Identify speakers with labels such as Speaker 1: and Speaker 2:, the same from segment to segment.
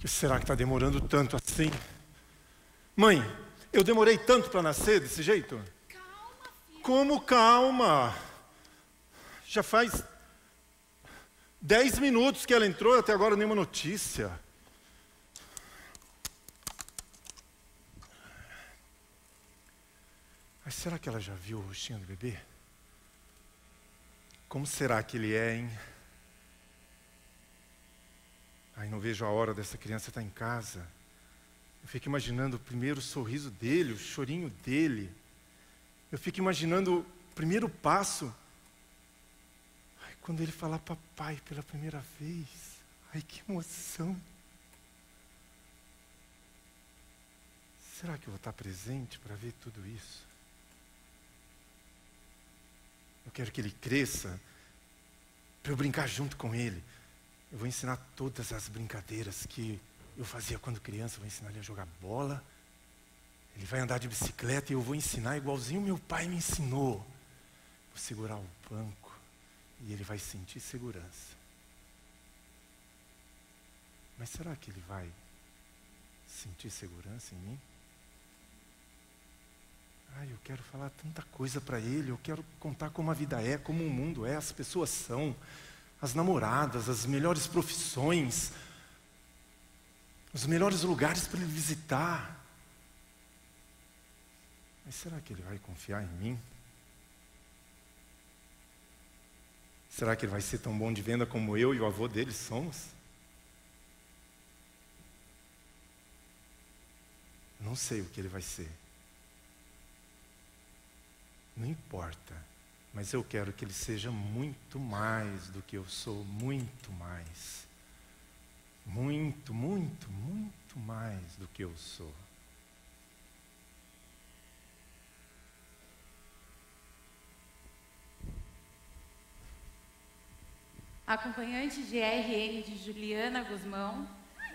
Speaker 1: que será que está demorando tanto assim? Mãe, eu demorei tanto para nascer desse jeito?
Speaker 2: Calma, filho.
Speaker 1: Como calma? Já faz 10 minutos que ela entrou e até agora nenhuma notícia. Mas será que ela já viu o rostinho do bebê? Como será que ele é, hein? Ai, não vejo a hora dessa criança estar em casa. Eu fico imaginando o primeiro sorriso dele, o chorinho dele. Eu fico imaginando o primeiro passo. Ai, quando ele falar papai pela primeira vez. Ai, que emoção. Será que eu vou estar presente para ver tudo isso? Eu quero que ele cresça para eu brincar junto com ele. Eu vou ensinar todas as brincadeiras que eu fazia quando criança. Eu vou ensinar ele a jogar bola. Ele vai andar de bicicleta e eu vou ensinar igualzinho meu pai me ensinou. Vou segurar o banco e ele vai sentir segurança. Mas será que ele vai sentir segurança em mim? Ai, eu quero falar tanta coisa para ele. Eu quero contar como a vida é, como o mundo é, as pessoas são. As namoradas, as melhores profissões, os melhores lugares para ele visitar. Mas será que ele vai confiar em mim? Será que ele vai ser tão bom de venda como eu e o avô dele somos? Não sei o que ele vai ser. Não importa. Mas eu quero que ele seja muito mais do que eu sou, muito mais. Muito, muito, muito mais do que eu sou.
Speaker 3: Acompanhante de RN de Juliana Guzmão.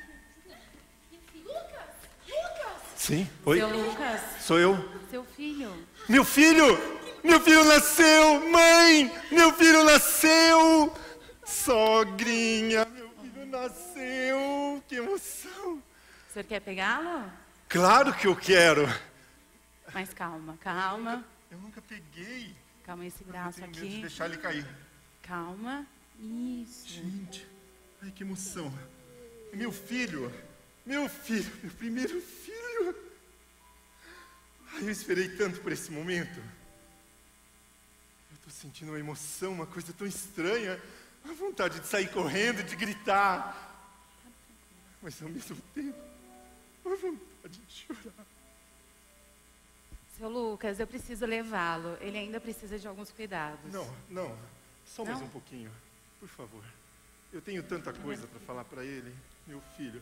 Speaker 2: Lucas! Lucas!
Speaker 1: Sim, oi?
Speaker 3: Seu Lucas.
Speaker 1: Sou eu.
Speaker 3: Seu filho.
Speaker 1: Meu filho! Meu filho nasceu! Mãe! Meu filho nasceu! Sogrinha! Meu filho nasceu! Que emoção!
Speaker 3: O senhor quer pegá-lo?
Speaker 1: Claro que eu quero!
Speaker 3: Mas calma, calma.
Speaker 1: Eu nunca peguei.
Speaker 3: Calma esse
Speaker 1: Eu
Speaker 3: braço
Speaker 1: tenho medo de
Speaker 3: aqui.
Speaker 1: deixar ele cair.
Speaker 3: Calma. Isso.
Speaker 1: Gente, ai que emoção. É meu filho, meu primeiro filho. Ai, eu esperei tanto por esse momento. Eu estou sentindo uma emoção, uma coisa tão estranha. Uma vontade de sair correndo, de gritar. Mas ao mesmo tempo, uma vontade de chorar.
Speaker 3: Seu Lucas, eu preciso levá-lo. Ele ainda precisa de alguns cuidados.
Speaker 1: Não, só mais
Speaker 3: Não?
Speaker 1: um pouquinho, por favor. Eu tenho tanta coisa para falar para ele, meu filho.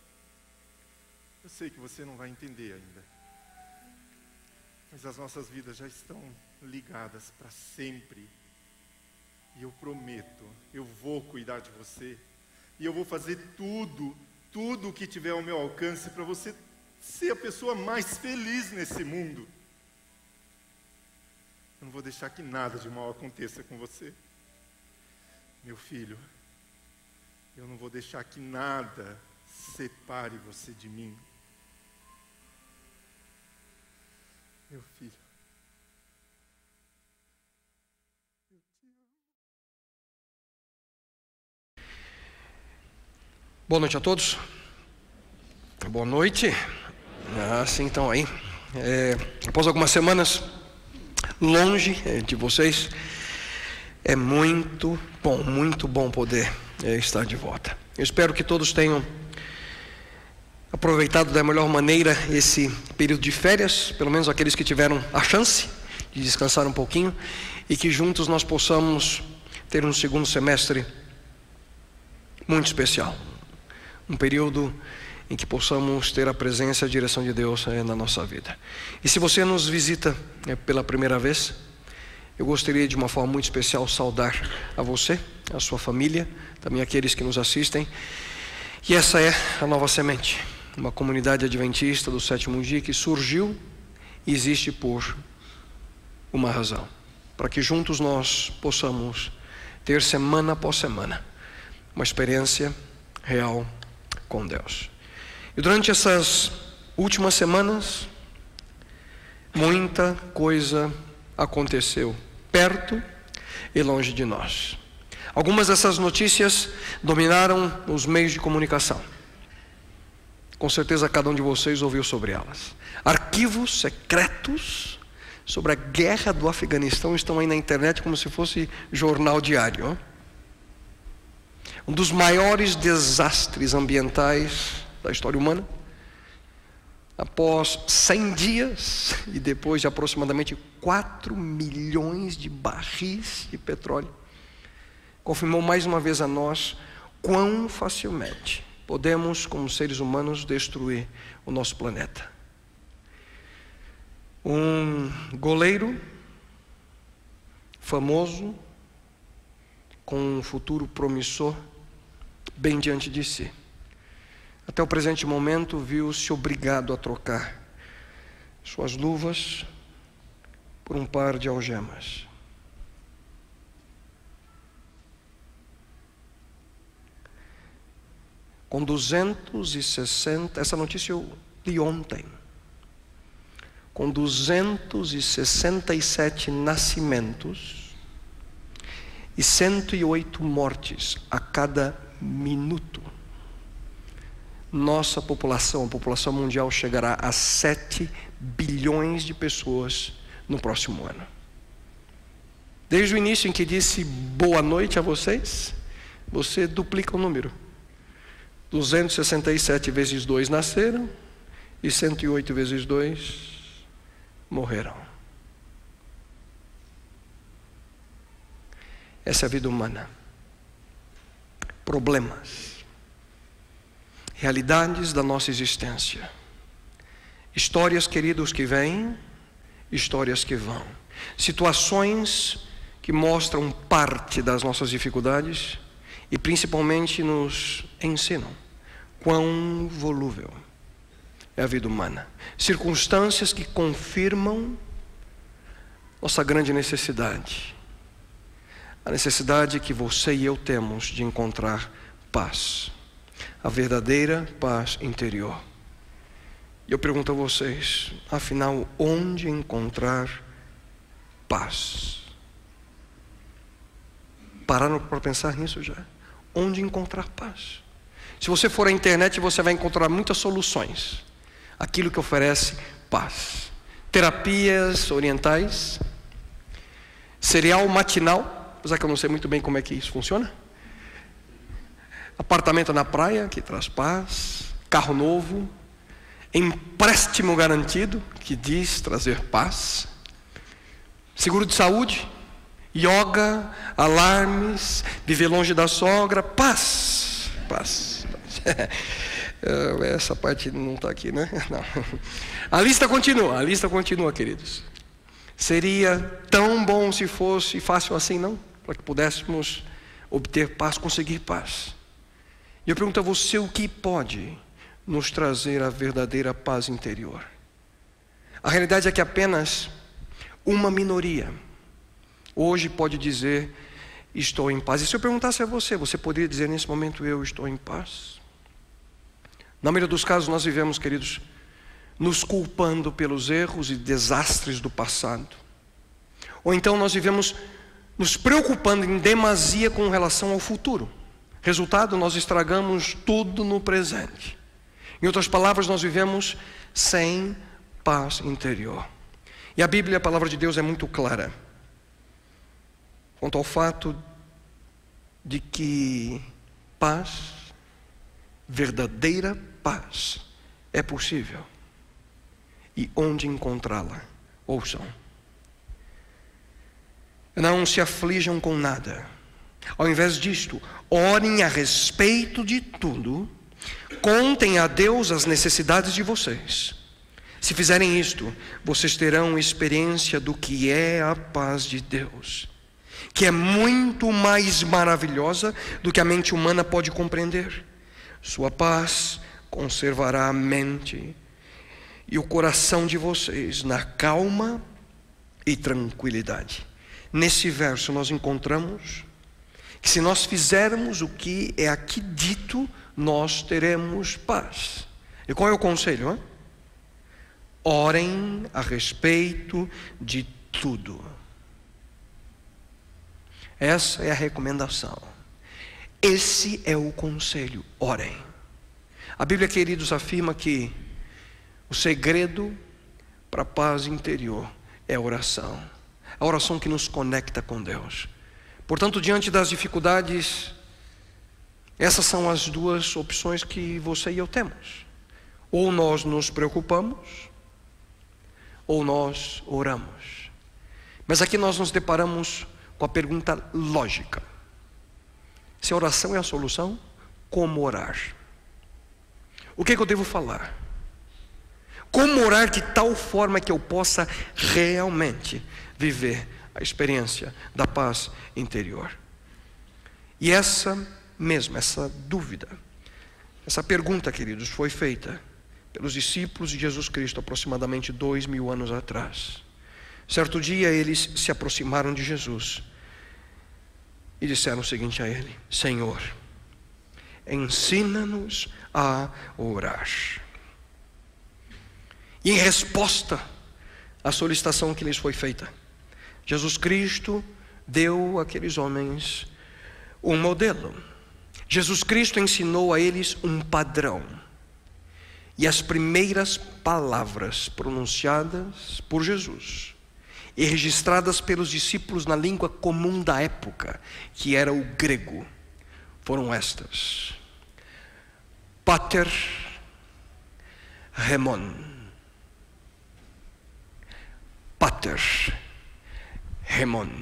Speaker 1: Eu sei que você não vai entender ainda. Mas as nossas vidas já estão ligadas para sempre. E eu prometo, eu vou cuidar de você. E eu vou fazer tudo o que tiver ao meu alcance para você ser a pessoa mais feliz nesse mundo. Eu não vou deixar que nada de mal aconteça com você. Meu filho, eu não vou deixar que nada separe você de mim. Meu filho. Eu te amo.
Speaker 4: Boa noite a todos. Boa noite. Sim, então aí. Após algumas semanas longe de vocês, é muito bom poder estar de volta. Eu espero que todos tenham aproveitado da melhor maneira esse período de férias, pelo menos aqueles que tiveram a chance de descansar um pouquinho, e que juntos nós possamos ter um segundo semestre muito especial. Um período em que possamos ter a presença e a direção de Deus na nossa vida. E se você nos visita pela primeira vez, eu gostaria de uma forma muito especial saudar a você, a sua família, também aqueles que nos assistem. E essa é a Nova Semente, uma comunidade adventista do sétimo dia que surgiu e existe por uma razão, para que juntos nós possamos ter semana após semana uma experiência real com Deus. E durante essas últimas semanas, muita coisa aconteceu, perto e longe de nós. Algumas dessas notícias dominaram os meios de comunicação. Com certeza cada um de vocês ouviu sobre elas. Arquivos secretos sobre a guerra do Afeganistão estão aí na internet como se fosse jornal diário. Um dos maiores desastres ambientais da história humana. Após 100 dias e depois de aproximadamente 4 milhões de barris de petróleo, confirmou mais uma vez a nós quão facilmente podemos, como seres humanos, destruir o nosso planeta. Um goleiro famoso, com um futuro promissor bem diante de si, até o presente momento viu-se obrigado a trocar suas luvas por um par de algemas. Com 260, essa notícia eu li ontem, com 267 nascimentos e 108 mortes a cada minuto, nossa população, a população mundial, chegará a 7 bilhões de pessoas no próximo ano. Desde o início em que disse boa noite a vocês, você duplica o número. 267 vezes 2 nasceram e 108 vezes 2 morreram. Essa é a vida humana. Problemas, realidades da nossa existência, histórias, queridos, que vêm, histórias que vão, situações que mostram parte das nossas dificuldades e principalmente nos ensinam quão volúvel é a vida humana. Circunstâncias que confirmam nossa grande necessidade, a necessidade que você e eu temos de encontrar paz, a verdadeira paz interior. E eu pergunto a vocês, afinal, onde encontrar paz? Pararam para pensar nisso já? Onde encontrar paz? Se você for à internet, você vai encontrar muitas soluções. Aquilo que oferece paz. Terapias orientais, cereal matinal, apesar que eu não sei muito bem como é que isso funciona. Apartamento na praia, que traz paz. Carro novo. Empréstimo garantido, que diz trazer paz. Seguro de saúde. Yoga, alarmes, viver longe da sogra, paz, paz. Essa parte não está aqui, né? Não. A lista continua, queridos. Seria tão bom se fosse fácil assim, não? Para que pudéssemos obter paz, conseguir paz. E eu pergunto a você, o que pode nos trazer a verdadeira paz interior? A realidade é que apenas uma minoria hoje pode dizer, estou em paz. E se eu perguntasse a você, você poderia dizer nesse momento, eu estou em paz? Na maioria dos casos nós vivemos, queridos, nos culpando pelos erros e desastres do passado. Ou então nós vivemos nos preocupando em demasia com relação ao futuro. Resultado, nós estragamos tudo no presente. Em outras palavras, nós vivemos sem paz interior. E a Bíblia, a palavra de Deus, é muito clara quanto ao fato de que paz, verdadeira paz, é possível. E onde encontrá-la? Ouçam. Não se aflijam com nada. Ao invés disto, orem a respeito de tudo, contem a Deus as necessidades de vocês. Se fizerem isto, vocês terão experiência do que é a paz de Deus, que é muito mais maravilhosa do que a mente humana pode compreender. Sua paz conservará a mente e o coração de vocês na calma e tranquilidade. Nesse verso nós encontramos que se nós fizermos o que é aqui dito, nós teremos paz. E qual é o conselho? Orem a respeito de tudo. Essa é a recomendação. Esse é o conselho. Orem. A Bíblia, queridos, afirma que o segredo para a paz interior é a oração. A oração que nos conecta com Deus. Portanto, diante das dificuldades, essas são as duas opções que você e eu temos. Ou nós nos preocupamos, ou nós oramos. Mas aqui nós nos deparamos com a pergunta lógica: se a oração é a solução, como orar? O que é que eu devo falar? Como orar de tal forma que eu possa realmente viver a experiência da paz interior? E essa dúvida, essa pergunta, queridos, foi feita pelos discípulos de Jesus Cristo aproximadamente 2000 anos atrás. Certo dia eles se aproximaram de Jesus e disseram o seguinte a ele: Senhor, ensina-nos a orar. E em resposta à solicitação que lhes foi feita, Jesus Cristo deu àqueles homens um modelo. Jesus Cristo ensinou a eles um padrão. E as primeiras palavras pronunciadas por Jesus e registradas pelos discípulos na língua comum da época, que era o grego, foram estas: Pater Remon. Pater Remon.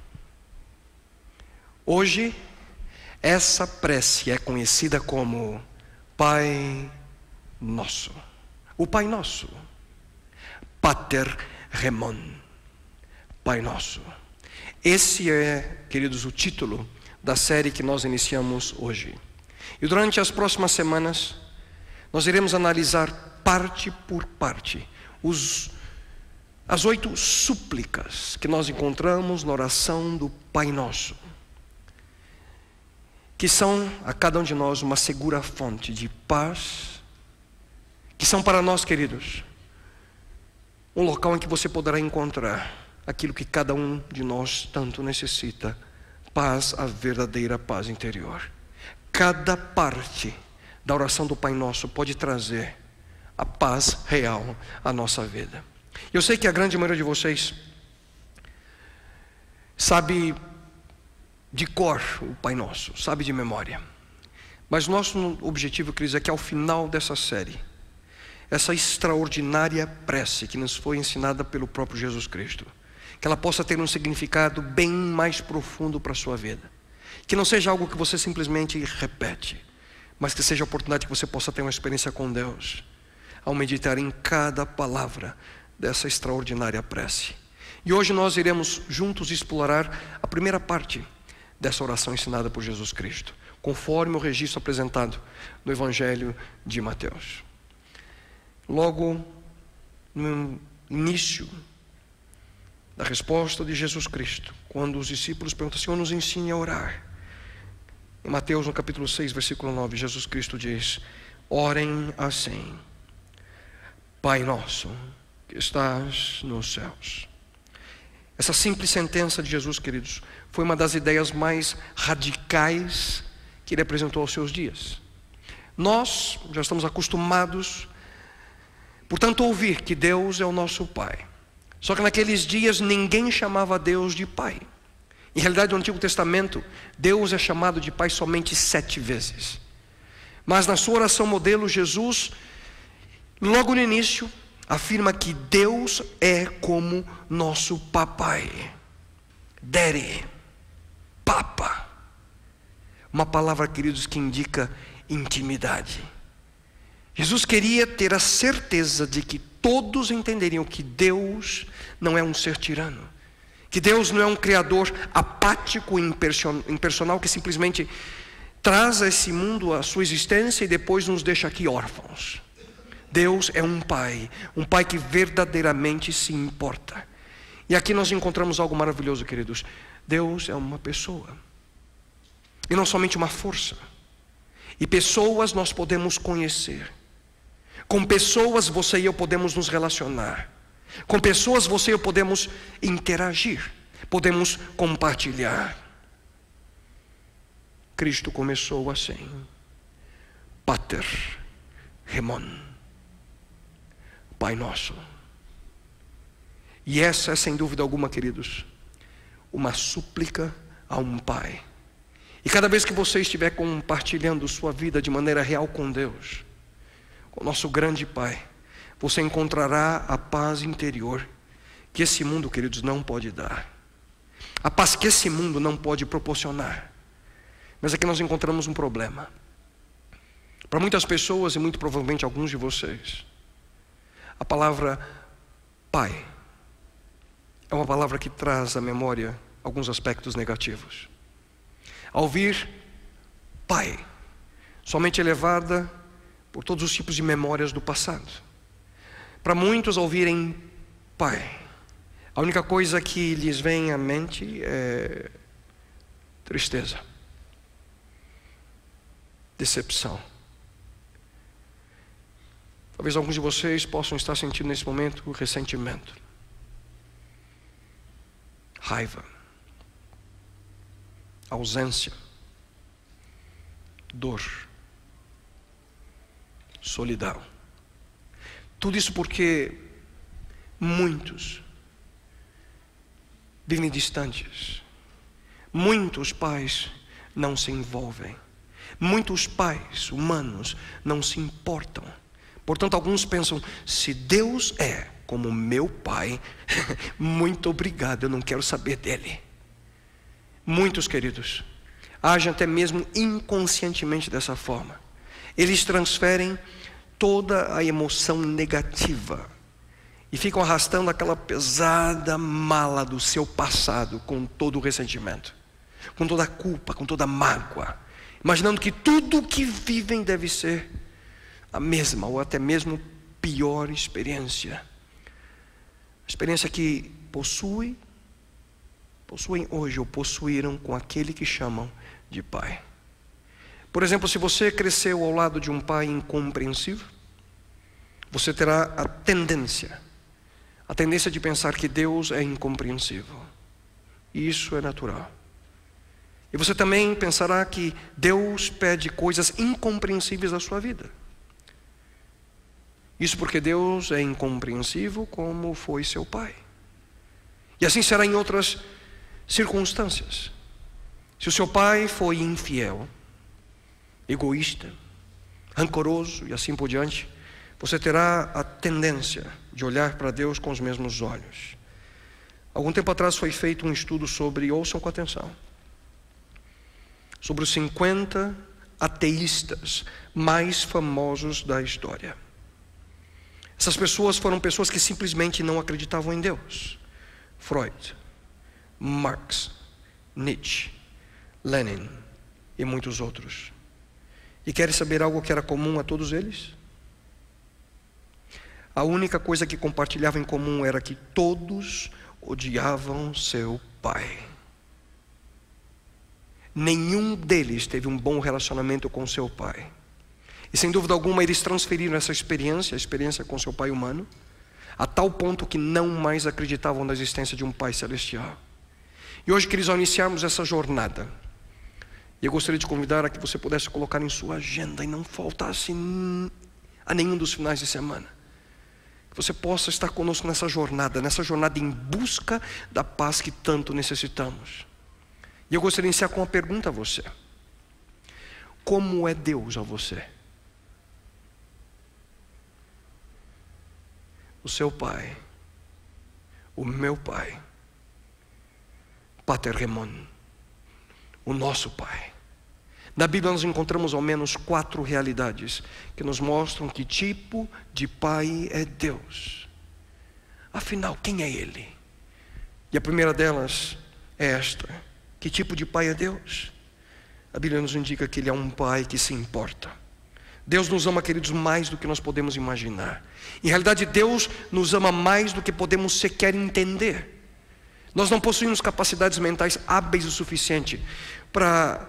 Speaker 4: Hoje, essa prece é conhecida como Pai Nosso. O Pai Nosso. Pater Remon. Pai Nosso. Esse é, queridos, o título da série que nós iniciamos hoje. E durante as próximas semanas, nós iremos analisar parte por parte as 8 súplicas que nós encontramos na oração do Pai Nosso, que são a cada um de nós uma segura fonte de paz, que são para nós, queridos, um local em que você poderá encontrar aquilo que cada um de nós tanto necessita: paz, a verdadeira paz interior. Cada parte da oração do Pai Nosso pode trazer a paz real à nossa vida. Eu sei que a grande maioria de vocês sabe de cor o Pai Nosso, sabe de memória. Mas nosso objetivo, queridos, é que ao final dessa série, essa extraordinária prece que nos foi ensinada pelo próprio Jesus Cristo, que ela possa ter um significado bem mais profundo para a sua vida. Que não seja algo que você simplesmente repete, mas que seja a oportunidade que você possa ter uma experiência com Deus, ao meditar em cada palavra dessa extraordinária prece. E hoje nós iremos juntos explorar a primeira parte dessa oração ensinada por Jesus Cristo, conforme o registro apresentado no Evangelho de Mateus. Logo no início da resposta de Jesus Cristo, quando os discípulos perguntam: Senhor, nos ensine a orar. Em Mateus, no capítulo 6, versículo 9, Jesus Cristo diz: orem assim: Pai nosso que estás nos céus. Essa simples sentença de Jesus, queridos, foi uma das ideias mais radicais que ele apresentou aos seus dias. Nós já estamos acostumados, portanto, a ouvir que Deus é o nosso Pai. Só que naqueles dias ninguém chamava Deus de Pai. Em realidade, no Antigo Testamento, Deus é chamado de Pai somente 7 vezes. Mas na sua oração modelo, Jesus, logo no início, afirma que Deus é como nosso papai, Daddy, Papa. Uma palavra, queridos, que indica intimidade. Jesus queria ter a certeza de que todos entenderiam que Deus não é um ser tirano, que Deus não é um criador apático e impersonal que simplesmente traz a esse mundo a sua existência e depois nos deixa aqui órfãos. Deus é um pai que verdadeiramente se importa. E aqui nós encontramos algo maravilhoso, queridos. Deus é uma pessoa, e não somente uma força. E pessoas nós podemos conhecer. Com pessoas você e eu podemos nos relacionar. Com pessoas você e eu podemos interagir. Podemos compartilhar. Cristo começou assim. Pater Remon. Pai nosso. E essa é, sem dúvida alguma, queridos, uma súplica a um Pai. E cada vez que você estiver compartilhando sua vida de maneira real com Deus, com o nosso grande Pai, você encontrará a paz interior que esse mundo, queridos, não pode dar. A paz que esse mundo não pode proporcionar. Mas aqui nós encontramos um problema. Para muitas pessoas, e muito provavelmente alguns de vocês, a palavra Pai é uma palavra que traz à memória alguns aspectos negativos. Ao ouvir Pai, somente é levada por todos os tipos de memórias do passado. Para muitos, ao ouvirem Pai, a única coisa que lhes vem à mente é tristeza, decepção. Talvez alguns de vocês possam estar sentindo nesse momento ressentimento, raiva, ausência, dor, solidão. Tudo isso porque muitos vivem distantes. Muitos pais não se envolvem. Muitos pais humanos não se importam. Portanto, alguns pensam: se Deus é como meu pai, muito obrigado, eu não quero saber dele. Muitos, queridos, agem até mesmo inconscientemente dessa forma. Eles transferem toda a emoção negativa e ficam arrastando aquela pesada mala do seu passado com todo o ressentimento, com toda a culpa, com toda a mágoa, imaginando que tudo o que vivem deve ser a mesma ou até mesmo pior experiência. A experiência que possuem hoje ou possuíram com aquele que chamam de pai. Por exemplo, se você cresceu ao lado de um pai incompreensível, você terá a tendência de pensar que Deus é incompreensível. E isso é natural. E você também pensará que Deus pede coisas incompreensíveis da sua vida. Isso porque Deus é incompreensível como foi seu pai. E assim será em outras circunstâncias. Se o seu pai foi infiel, egoísta, rancoroso e assim por diante, você terá a tendência de olhar para Deus com os mesmos olhos. Algum tempo atrás foi feito um estudo sobre, ouçam com atenção, sobre os 50 ateístas mais famosos da história. Essas pessoas foram pessoas que simplesmente não acreditavam em Deus. Freud, Marx, Nietzsche, Lenin e muitos outros. E querem saber algo que era comum a todos eles? A única coisa que compartilhavam em comum era que todos odiavam seu pai. Nenhum deles teve um bom relacionamento com seu pai. E sem dúvida alguma eles transferiram essa experiência, a experiência com seu pai humano, a tal ponto que não mais acreditavam na existência de um pai celestial. E hoje, queridos, ao iniciarmos essa jornada, eu gostaria de convidar a que você pudesse colocar em sua agenda e não faltasse a nenhum dos finais de semana, que você possa estar conosco nessa jornada em busca da paz que tanto necessitamos. E eu gostaria de iniciar com uma pergunta a você: como é Deus a você? O seu pai, o meu pai, Pater Remon, o nosso pai. Na Bíblia nós encontramos ao menos 4 realidades que nos mostram que tipo de pai é Deus. Afinal, quem é Ele? E a primeira delas é esta: que tipo de pai é Deus? A Bíblia nos indica que Ele é um pai que se importa. Deus nos ama, queridos, mais do que nós podemos imaginar. Em realidade, Deus nos ama mais do que podemos sequer entender. Nós não possuímos capacidades mentais hábeis o suficiente para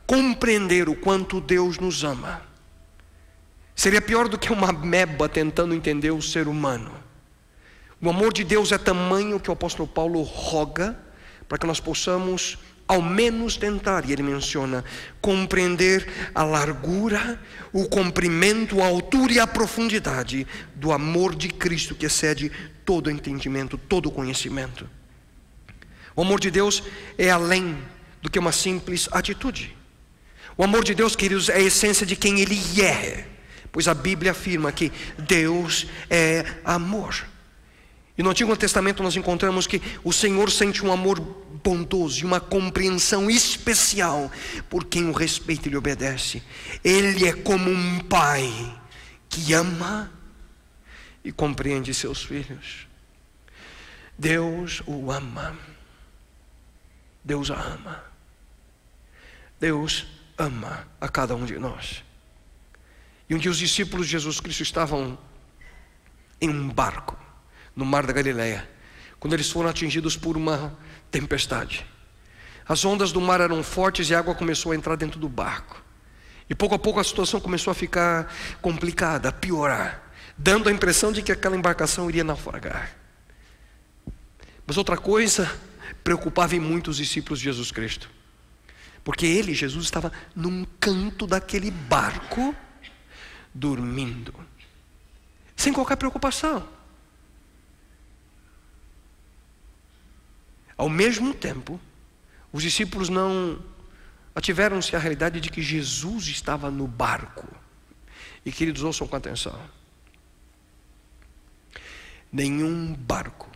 Speaker 4: compreender o quanto Deus nos ama seria pior do que uma ameba tentando entender o ser humano. O amor de Deus é tamanho que o apóstolo Paulo roga para que nós possamos ao menos tentar, e ele menciona, compreender a largura, o comprimento, a altura e a profundidade do amor de Cristo que excede todo entendimento, todo conhecimento. O amor de Deus é além do que uma simples atitude. O amor de Deus, queridos, é a essência de quem Ele é, pois a Bíblia afirma que Deus é amor. E no Antigo Testamento nós encontramos que o Senhor sente um amor bondoso e uma compreensão especial por quem o respeita e lhe obedece. Ele é como um pai que ama e compreende seus filhos. Deus o ama. Deus a ama. Deus ama a cada um de nós. E um dia os discípulos de Jesus Cristo estavam em um barco no mar da Galileia, quando eles foram atingidos por uma tempestade. As ondas do mar eram fortes e a água começou a entrar dentro do barco. E pouco a pouco a situação começou a ficar complicada, a piorar, dando a impressão de que aquela embarcação iria naufragar. Mas outra coisa preocupava em muito os discípulos de Jesus Cristo, porque ele, Jesus, estava num canto daquele barco, dormindo, sem qualquer preocupação. Ao mesmo tempo, os discípulos não ativeram-se à realidade de que Jesus estava no barco. E queridos, ouçam com atenção: nenhum barco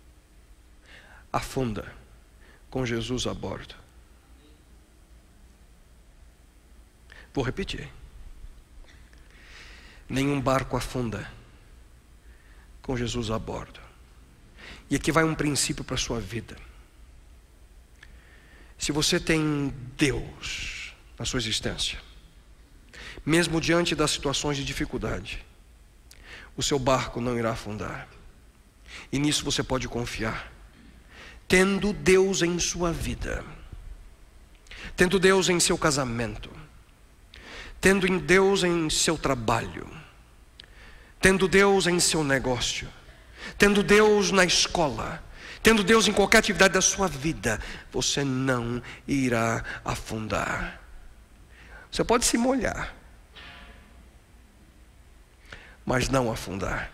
Speaker 4: afunda com Jesus a bordo. Vou repetir: nenhum barco afunda com Jesus a bordo. E aqui vai um princípio para a sua vida. Se você tem Deus na sua existência, mesmo diante das situações de dificuldade, o seu barco não irá afundar. E nisso você pode confiar. Tendo Deus em sua vida, tendo Deus em seu casamento, tendo Deus em seu trabalho, tendo Deus em seu negócio, tendo Deus na escola, tendo Deus em qualquer atividade da sua vida, você não irá afundar. Você pode se molhar, mas não afundar.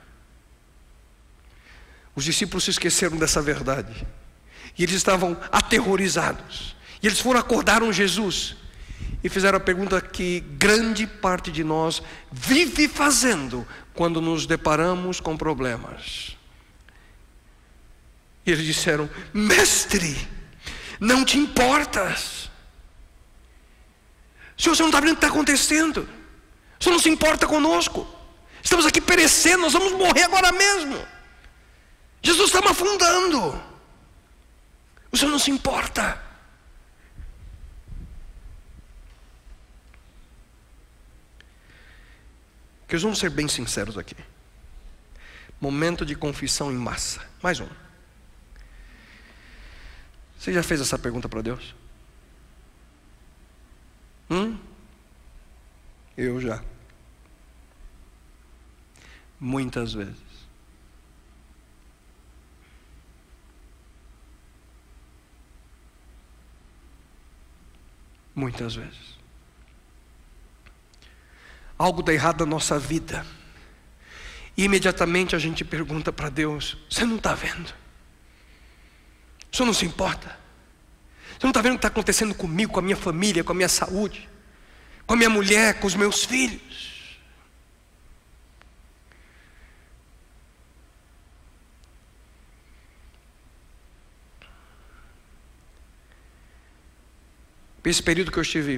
Speaker 4: Os discípulos se esqueceram dessa verdade, e eles estavam aterrorizados. E eles acordaram Jesus e fizeram a pergunta que grande parte de nós vive fazendo quando nos deparamos com problemas. E eles disseram: mestre, não te importas? Senhor, você não está vendo o que está acontecendo? O Senhor não se importa conosco? Estamos aqui perecendo, nós vamos morrer agora mesmo. Jesus está me afundando. O Senhor não se importa? Que vamos ser bem sinceros aqui. Momento de confissão em massa. Mais um. Você já fez essa pergunta para Deus? Eu já. Muitas vezes. Muitas vezes. Algo dá errado na nossa vida, e imediatamente a gente pergunta para Deus: você não está vendo? O Senhor não se importa? Você não está vendo o que está acontecendo comigo, com a minha família, com a minha saúde, com a minha mulher, com os meus filhos? Esse período que eu estive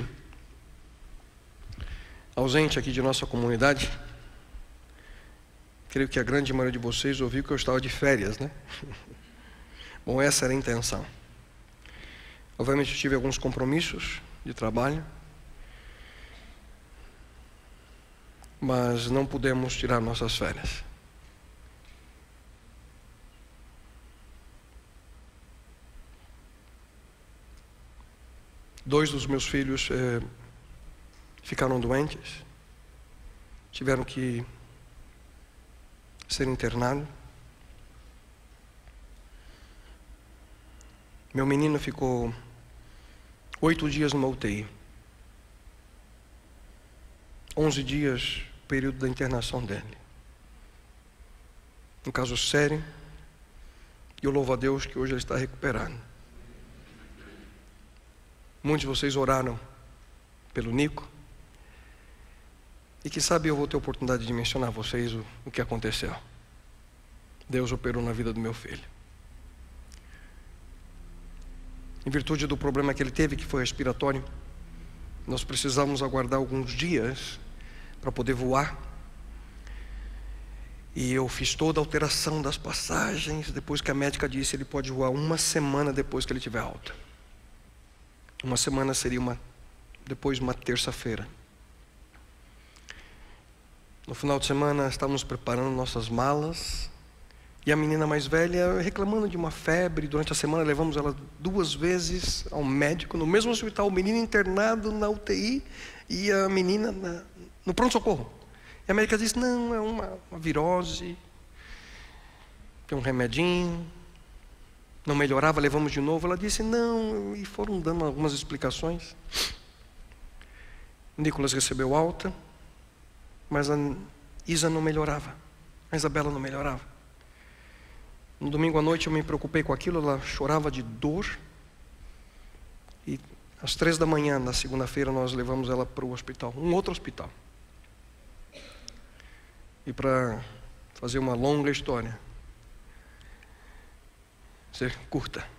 Speaker 4: ausente aqui de nossa comunidade, creio que a grande maioria de vocês ouviu que eu estava de férias, né? Bom, essa era a intenção. Obviamente eu tive alguns compromissos de trabalho, mas não pudemos tirar nossas férias. 2 dos meus filhos ficaram doentes, tiveram que ser internados. Meu menino ficou 8 dias numa UTI. 11 dias, período da internação dele. Um caso sério. E eu louvo a Deus que hoje ele está recuperado. Muitos de vocês oraram pelo Nico. E quem sabe eu vou ter a oportunidade de mencionar a vocês o que aconteceu. Deus operou na vida do meu filho. Em virtude do problema que ele teve, que foi respiratório, nós precisamos aguardar alguns dias para poder voar. E eu fiz toda a alteração das passagens. Depois que a médica disse, ele pode voar 1 semana depois que ele tiver alta. 1 semana seria depois uma terça-feira. No final de semana estávamos preparando nossas malas. E a menina mais velha reclamando de uma febre. Durante a semana levamos ela 2 vezes ao médico, no mesmo hospital. O menino internado na UTI e a menina no pronto-socorro. E a médica disse, não, é uma virose, tem um remedinho, não melhorava, levamos de novo. Ela disse, não, e foram dando algumas explicações. O Nicolas recebeu alta, mas a Isa não melhorava, a Isabela não melhorava. No domingo à noite eu me preocupei com aquilo, ela chorava de dor. E às 3 da manhã, na segunda-feira, nós levamos ela para o hospital, um outro hospital. E para fazer uma longa história, ser curta,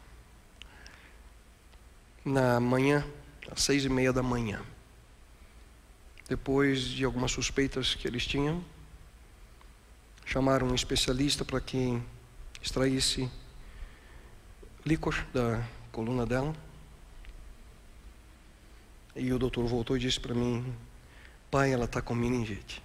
Speaker 4: na manhã, às 6:30 da manhã, depois de algumas suspeitas que eles tinham, chamaram um especialista para que extraísse líquor da coluna dela. E o doutor voltou e disse para mim, pai, ela está com meningite.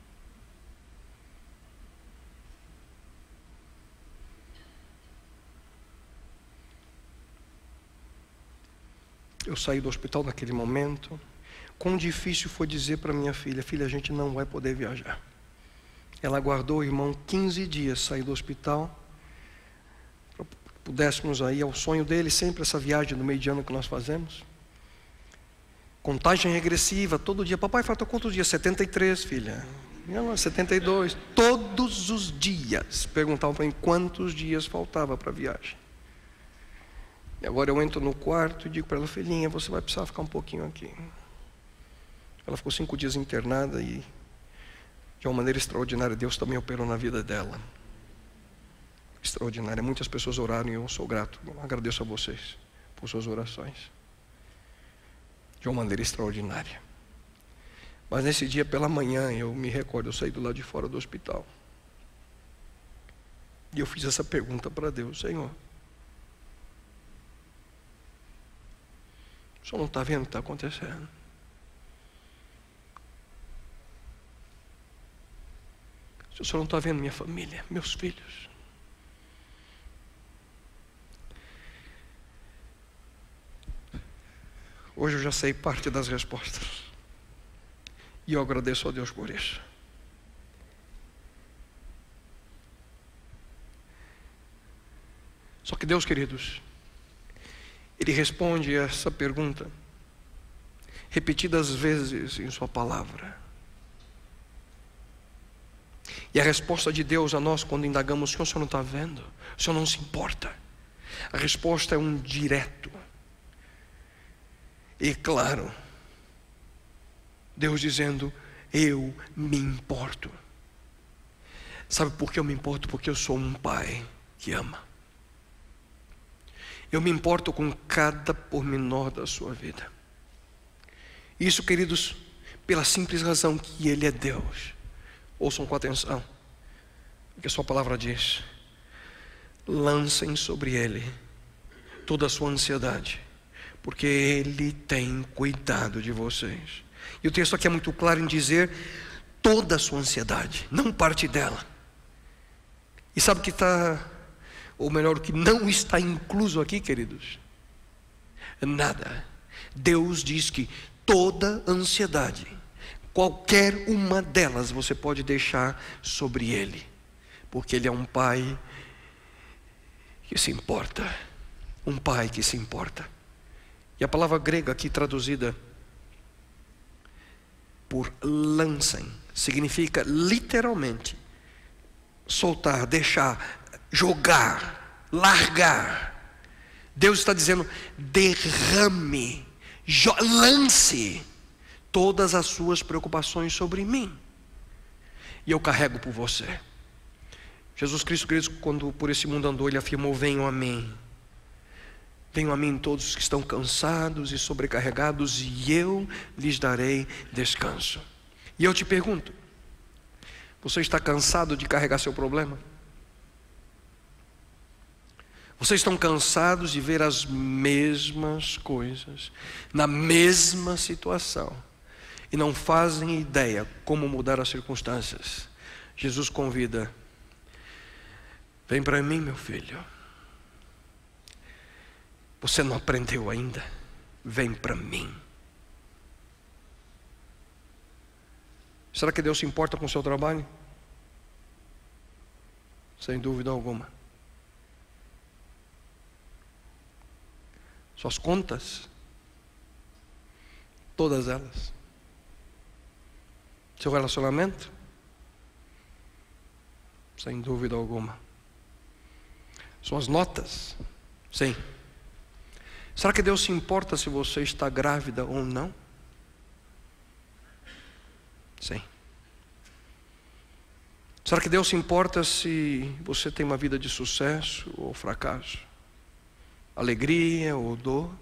Speaker 4: Eu saí do hospital naquele momento. Quão difícil foi dizer para minha filha, filha, a gente não vai poder viajar. Ela aguardou o irmão 15 dias, sair do hospital, para pudéssemos aí ao sonho dele, sempre essa viagem do meio de ano que nós fazemos. Contagem regressiva, todo dia. Papai, falta quantos dias? 73, filha. Não, 72. Todos os dias perguntavam para mim quantos dias faltava para a viagem. E agora eu entro no quarto e digo para ela, filhinha, você vai precisar ficar um pouquinho aqui. Ela ficou 5 dias internada e, de uma maneira extraordinária, Deus também operou na vida dela. Extraordinária. Muitas pessoas oraram e eu sou grato. Eu agradeço a vocês por suas orações. De uma maneira extraordinária. Mas nesse dia, pela manhã, eu me recordo, eu saí do lado de fora do hospital. E eu fiz essa pergunta para Deus, Senhor, o Senhor não está vendo o que está acontecendo? O Senhor não está vendo minha família, meus filhos? Hoje eu já sei parte das respostas. E eu agradeço a Deus por isso. Só que Deus, queridos, Ele responde a essa pergunta repetidas vezes em sua palavra. E a resposta de Deus a nós quando indagamos, o Senhor não está vendo? O Senhor não se importa? A resposta é um direto. E claro, Deus dizendo, eu me importo. Sabe por que eu me importo? Porque eu sou um pai que ama. Eu me importo com cada pormenor da sua vida. Isso, queridos, pela simples razão que Ele é Deus. Ouçam com atenção o que a sua palavra diz. Lancem sobre Ele toda a sua ansiedade, porque Ele tem cuidado de vocês. E o texto aqui é muito claro em dizer toda a sua ansiedade, não parte dela. E sabe o que está, ou melhor, o que não está incluso aqui, queridos? Nada. Deus diz que toda ansiedade, qualquer uma delas, você pode deixar sobre Ele, porque Ele é um Pai que se importa. Um Pai que se importa. E a palavra grega aqui traduzida por lancem significa literalmente soltar, deixar, jogar, largar. Deus está dizendo: derrame, lance todas as suas preocupações sobre mim, e eu carrego por você. Jesus Cristo, queridos, quando por esse mundo andou, Ele afirmou: venham a mim. Venham a mim todos os que estão cansados e sobrecarregados, e eu lhes darei descanso. E eu te pergunto: você está cansado de carregar seu problema? Vocês estão cansados de ver as mesmas coisas, na mesma situação, e não fazem ideia como mudar as circunstâncias? Jesus convida: vem para mim, meu filho. Você não aprendeu ainda? Vem para mim. Será que Deus se importa com o seu trabalho? Sem dúvida alguma. Suas contas? Todas elas. Seu relacionamento? Sem dúvida alguma. Suas notas? Sim. Será que Deus se importa se você está grávida ou não? Sim. Será que Deus se importa se você tem uma vida de sucesso ou fracasso? Alegria ou dor?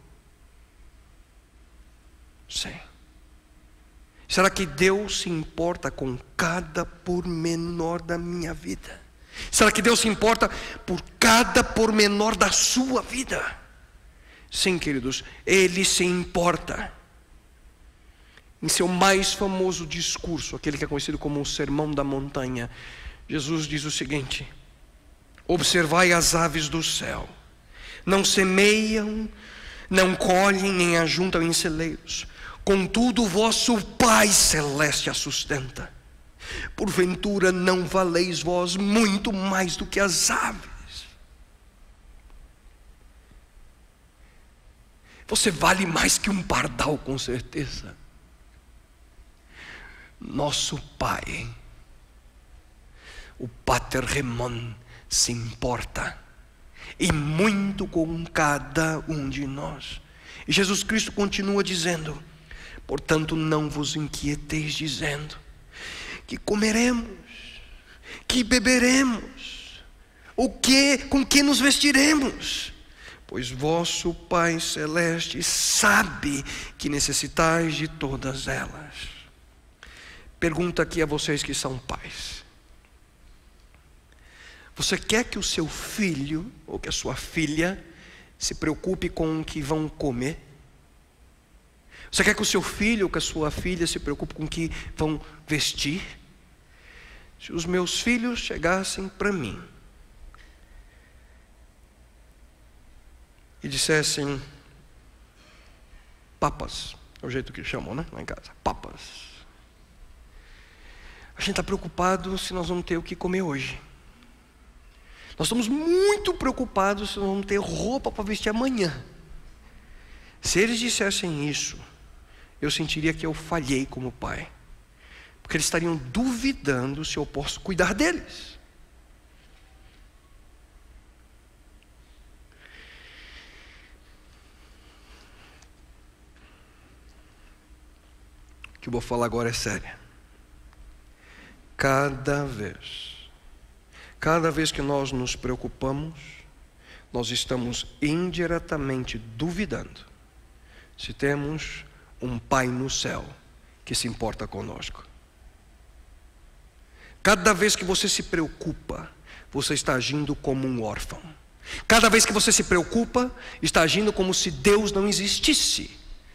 Speaker 4: Sim. Será que Deus se importa com cada pormenor da minha vida? Será que Deus se importa por cada pormenor da sua vida? Sim, queridos, Ele se importa. Em seu mais famoso discurso, aquele que é conhecido como o Sermão da Montanha, Jesus diz o seguinte: observai as aves do céu, não semeiam, não colhem, nem ajuntam em celeiros, contudo o vosso Pai Celeste as sustenta. Porventura não valeis vós muito mais do que as aves? Você vale mais que um pardal, com certeza. Nosso Pai, o Pater Remon, se importa, e muito, com cada um de nós. E Jesus Cristo continua dizendo: portanto não vos inquieteis dizendo: que comeremos, que beberemos, com que nos vestiremos? Pois vosso Pai Celeste sabe que necessitais de todas elas. Pergunta aqui a vocês que são pais: você quer que o seu filho ou que a sua filha se preocupe com o que vão comer? Você quer que o seu filho ou que a sua filha se preocupe com o que vão vestir? Se os meus filhos chegassem para mim e dissessem: papas, é o jeito que chamam, né? Lá em casa, papas. A gente está preocupado se nós vamos ter o que comer hoje. Nós estamos muito preocupados se nós vamos ter roupa para vestir amanhã. Se eles dissessem isso, eu sentiria que eu falhei como pai, porque eles estariam duvidando se eu posso cuidar deles. O que eu vou falar agora é sério. Cada vez que nós nos preocupamos, nós estamos indiretamente duvidando se temos um Pai no céu que se importa conosco. Cada vez que você se preocupa, você está agindo como um órfão. Cada vez que você se preocupa, está agindo como se Deus não existisse.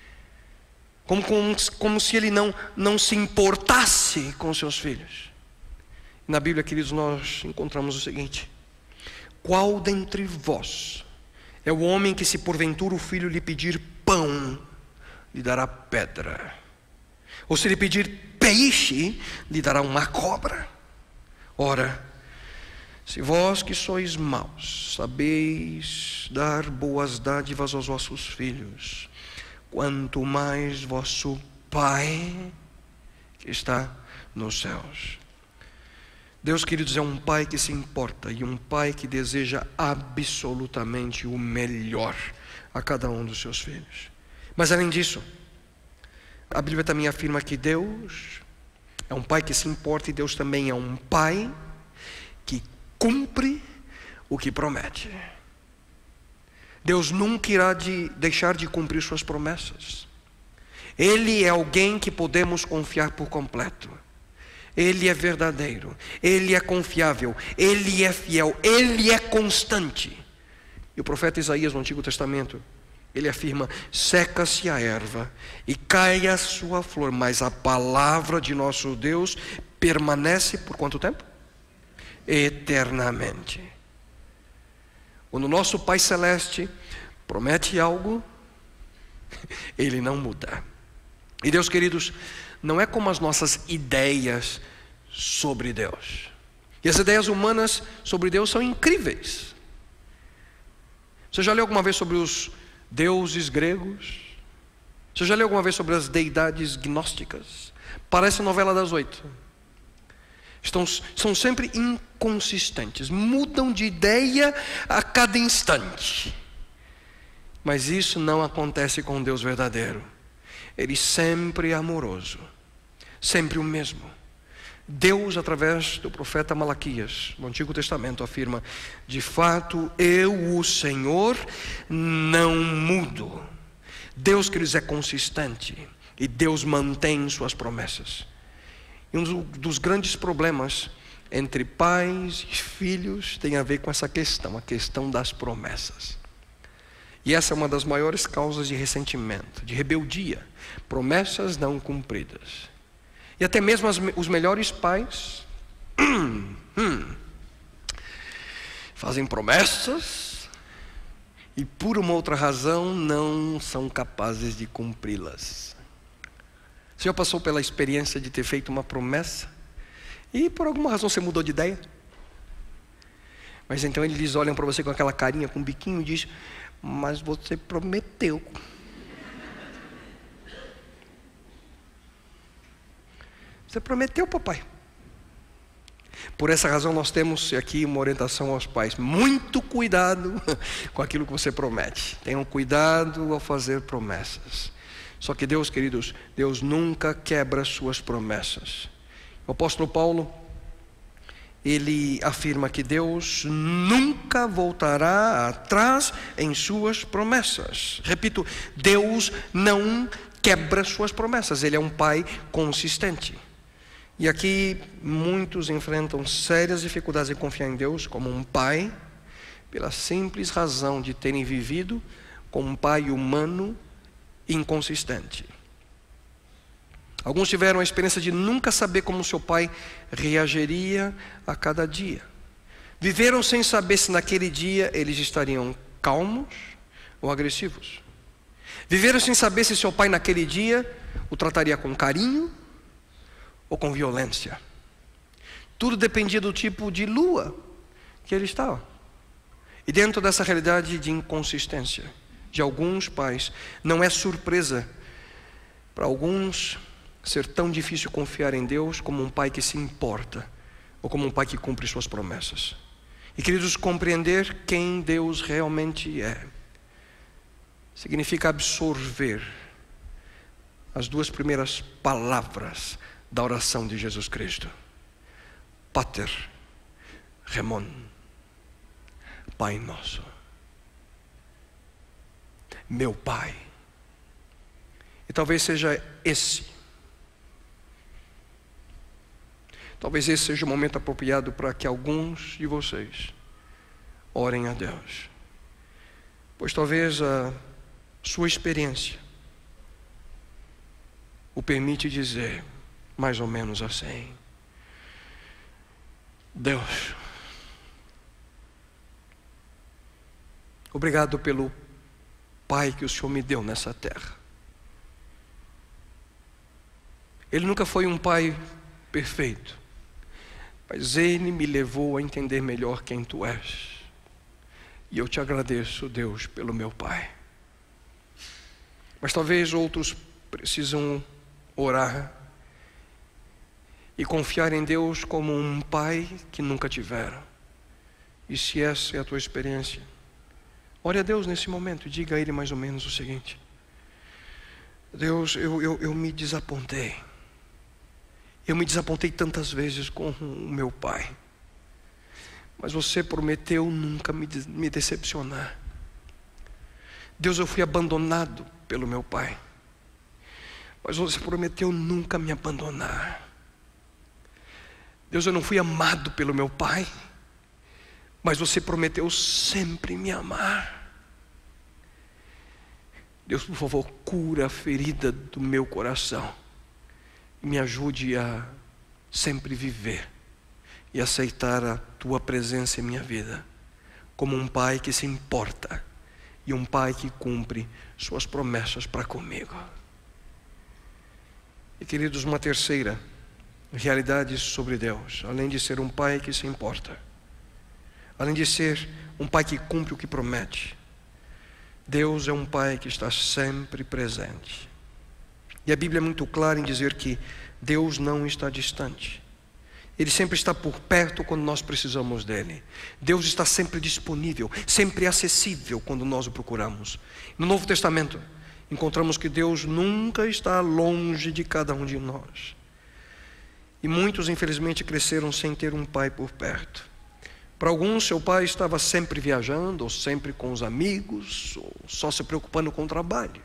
Speaker 4: Como se Ele não se importasse com seus filhos. Na Bíblia, queridos, nós encontramos o seguinte: qual dentre vós é o homem que, se porventura o filho lhe pedir pão, lhe dará pedra. Ou se lhe pedir peixe, lhe dará uma cobra. Ora, se vós que sois maus, sabeis dar boas dádivas aos vossos filhos, quanto mais vosso Pai que está nos céus. Deus, queridos, é um Pai que se importa e um Pai que deseja absolutamente o melhor a cada um dos seus filhos. Mas além disso, a Bíblia também afirma que Deus é um Pai que se importa e Deus também é um Pai que cumpre o que promete. Deus nunca irá deixar de cumprir suas promessas. Ele é alguém que podemos confiar por completo. Ele é verdadeiro, Ele é confiável, Ele é fiel, Ele é constante. E o profeta Isaías no Antigo Testamento, ele afirma: seca-se a erva e cai a sua flor, mas a palavra de nosso Deus permanece por quanto tempo? Eternamente. Quando o nosso Pai Celeste promete algo, Ele não muda. E Deus, queridos, não é como as nossas ideias sobre Deus. E as ideias humanas sobre Deus são incríveis. Você já leu alguma vez sobre os deuses gregos? Você já leu alguma vez sobre as deidades gnósticas? Parece a novela das 8. São sempre inconsistentes, mudam de ideia a cada instante. Mas isso não acontece com Deus verdadeiro. Ele sempre é amoroso, sempre o mesmo. Deus, através do profeta Malaquias, no Antigo Testamento, afirma: de fato, eu, o Senhor, não mudo. Deus, queridos, é consistente e Deus mantém suas promessas. E um dos grandes problemas entre pais e filhos tem a ver com essa questão, a questão das promessas. E essa é uma das maiores causas de ressentimento, de rebeldia. Promessas não cumpridas. E até mesmo os melhores pais fazem promessas e por uma outra razão não são capazes de cumpri-las. Você já passou pela experiência de ter feito uma promessa e por alguma razão você mudou de ideia? Mas então eles olham para você com aquela carinha, com o biquinho e dizem: mas você prometeu. Você prometeu, papai. Por essa razão nós temos aqui uma orientação aos pais: muito cuidado com aquilo que você promete. Tenham cuidado ao fazer promessas. Só que Deus, queridos, Deus nunca quebra suas promessas. O apóstolo Paulo, ele afirma que Deus nunca voltará atrás em suas promessas. Repito, Deus não quebra suas promessas. Ele é um Pai consistente. E aqui muitos enfrentam sérias dificuldades em confiar em Deus como um Pai, pela simples razão de terem vivido como um Pai humano inconsistente. Alguns tiveram a experiência de nunca saber como seu pai reagiria a cada dia. Viveram sem saber se naquele dia eles estariam calmos ou agressivos. Viveram sem saber se seu pai naquele dia o trataria com carinho ou com violência. Tudo dependia do tipo de lua que ele estava. E dentro dessa realidade de inconsistência de alguns pais, não é surpresa para alguns ser tão difícil confiar em Deus como um pai que se importa, ou como um pai que cumpre suas promessas. E queridos, compreender quem Deus realmente é, significa absorver as duas primeiras palavras da oração de Jesus Cristo: Pater Remon, Pai nosso. Meu Pai. E talvez seja esse seja o momento apropriado para que alguns de vocês orem a Deus. Pois talvez a sua experiência o permite dizer mais ou menos assim: Deus, obrigado pelo Pai que o Senhor me deu nessa terra. Ele nunca foi um pai perfeito, mas Ele me levou a entender melhor quem Tu és. E eu te agradeço, Deus, pelo meu pai. Mas talvez outros precisam orar e confiar em Deus como um pai que nunca tiveram. E se essa é a tua experiência, ore a Deus nesse momento e diga a Ele mais ou menos o seguinte: Deus, eu me desapontei. Eu me desapontei tantas vezes com o meu pai, mas você prometeu nunca me decepcionar. Deus, eu fui abandonado pelo meu pai, mas você prometeu nunca me abandonar. Deus, eu não fui amado pelo meu pai, mas você prometeu sempre me amar. Deus, por favor, cura a ferida do meu coração. Me ajude a sempre viver e aceitar a Tua presença em minha vida como um pai que se importa e um pai que cumpre Suas promessas para comigo. E queridos, uma terceira realidade sobre Deus, além de ser um pai que se importa, além de ser um pai que cumpre o que promete, Deus é um pai que está sempre presente. E a Bíblia é muito clara em dizer que Deus não está distante. Ele sempre está por perto quando nós precisamos dele. Deus está sempre disponível, sempre acessível quando nós o procuramos. No Novo Testamento, encontramos que Deus nunca está longe de cada um de nós. E muitos, infelizmente, cresceram sem ter um pai por perto. Para alguns, seu pai estava sempre viajando, ou sempre com os amigos, ou só se preocupando com o trabalho.